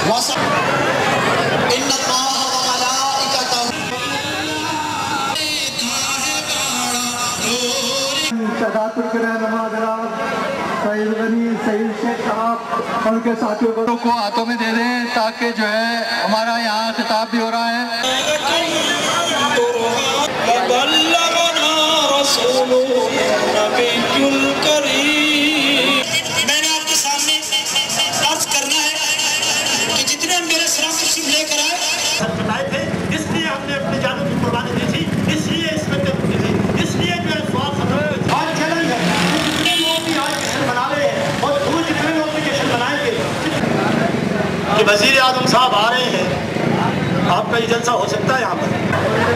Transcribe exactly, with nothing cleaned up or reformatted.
उनके साथियों को हाथों में दे दें ताकि जो है हमारा यहाँ खिताब भी हो रहा है। मैंने आपके सामने अर्ज करना है कि जितने मेरे सलाम तशरीफ लेकर आए थे, इसलिए हमने अपनी जानों की कुर्बानी दी थी, इसलिए इसमें की थी, इसलिए जो है सवाल खत्म आज चैलेंज है। जितने लोग भी आज जश्न मना रहे हैं और दूर जितने लोग भी जश्न मनाएंगे कि वजीर आजम साहब आ रहे हैं, आपका ये जलसा हो सकता है यहाँ पर।